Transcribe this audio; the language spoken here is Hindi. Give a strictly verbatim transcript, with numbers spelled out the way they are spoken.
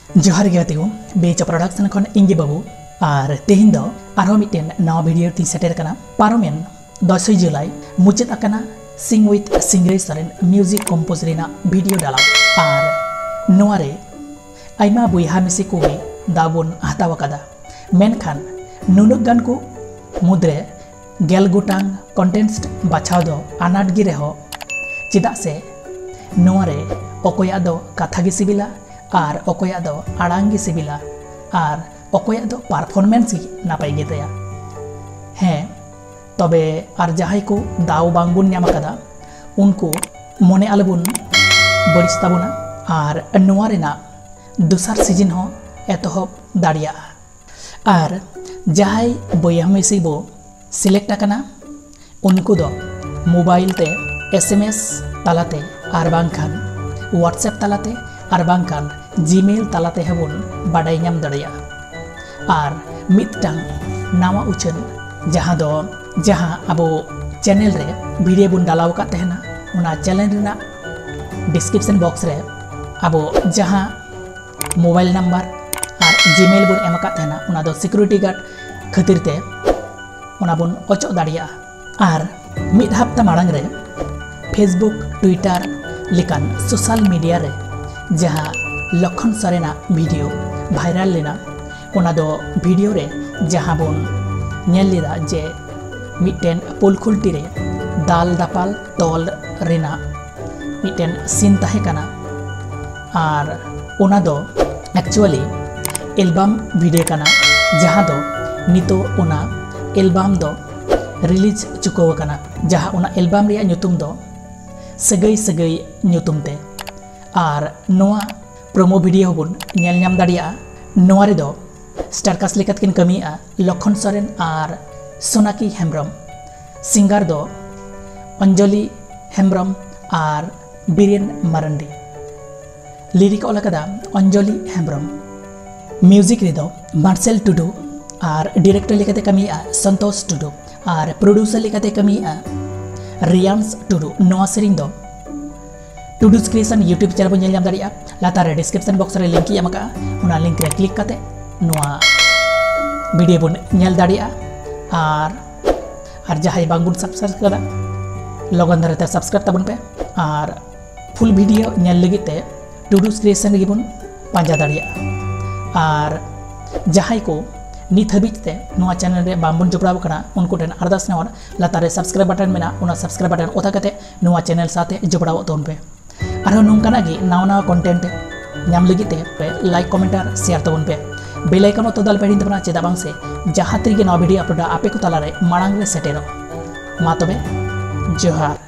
जोहार गे गाते को बेच प्रोडक्शन खन इंगे बाबू और तेहिन दो आरो मिटेन नवा वीडियो ती सेटेर कना पारोमेन दसई जुलाई मुचाद आकना sing with Singrai Soren music compose रेना वीडियो डाला और नोआरे आइमा बुइहा मिसी कोगे दाबोन हताव कदा मेनखान नुनुक गान को मुद्रे गेल गोटांग कंटेंट्स बाछाव दो आनाट गी रेहो चिदा से नोआरे अकोया दो कथा गी सिबिला और अकोया दो आड़ांग गी सिबिला और अकोया दो परफॉर्मेंस गी नापाय गे तया हें तबे आर जहाई को दाव बांगबुन ᱧᱟᱢ ᱟᱠᱟᱫᱟ उनको मने आलबुन बड़िस ताबुना और नोआ रेना दुसार सीजन हो एतहब दाड़िया और जहाई बया मेसी बो सिलेक्ट आकना उनको दो मोबाइल ते एसएमएस तालाते और बांखान व्हाट्सएप तालाते और बांखान जीमेल तालाते हबुन बाडाय ᱧᱟᱢ दाड़िया और मिदटांग नावा उचन जहाँ दो जहाँ अब चैनल रे वीडियो बुन डालाव का तहना उना चैनल रेना डिस्क्रिप्शन बॉक्स रे अब जहाँ मोबाइल नंबर और जीमेल बुन एम का तहना उना दो सिक्योरिटी गार्ड खातिर ते उना बुन ओचो दाड़िया और मिद हफ्ता माड़ांग रे फेसबुक ट्विटर लेकान सोशल मीडिया रे जहाँ लखन सरेना वीडियो भाइरल लेना उना दो वीडियो रे जहाँ बुन नेल लेदा जे मिटेन पुलखुलटी रे दाल दापाल तोल रेना मिटेन सीन ताहे काना और उना दो एक्चुअली एल्बम वीडियो काना जहाँ दो नितो उना एल्बम दो रिलीज चुको काना जहाँ उना एल्बम रिया ᱧᱩᱛᱩᱢ दो सगई सगई ᱧᱩᱛᱩᱢ ते और नोआ प्रोमो वीडियो बुन नेल ᱧᱟᱢ दाड़िया नोआ रे दो स्टारकास्ट लेकात किन कमिया लखन सोरेन और सोनाकी हेम्ब्रम सिंगार दो अंजलि हेम्ब्रम और बीरेन मारंडी लिरिक ओलाकदा अंजलि हेम्ब्रम म्यूजिक रे दो मार्सेल टुडू और डायरेक्टर लेकाते कमिया संतोष टुडू और प्रोड्यूसर लेकाते कमिया रियांस टुडू नोआ सेरिंग दो टुडूस क्रिएशन यूट्यूब चैनल बन ᱧᱮᱞ दाड़िया लातार रे डिस्क्रिप्शन बॉक्स रे लिंक एम का उना लिंक रे क्लिक काते नोआ वीडियो बन ᱧᱮᱞ दाड़िया और और जहाँ बांग बुन सब्सक्राइब करा लगन धरते सब्सक्राइब तबन पे और फुल वीडियो ᱧᱮᱞ लगी ते टुडूस क्रिएशन गे बुन पांजा दाड़िया और जहाँ को नित हबीते नोआ चैनल रे बांबुन जोपड़ाव कना उनको टेन अरदास नेवर लातारे सब्सक्राइब बटन मेना उना सब्सक्राइब बटन ओथा कते नोआ चैनल साथे जोपड़ाव तोन पे आरो नोंकाना गे नाव नाव कंटेंट ᱧᱟᱢ लगी ते पे लाइक कमेंट और शेयर तबन पे बेल आइकन तो दाल पेडिन तबना चेदा बांग से जहाँ तरीके नवा वीडियो अपलोड आपे को तालारे मांग रे सेटेरो मा तबे जोहार।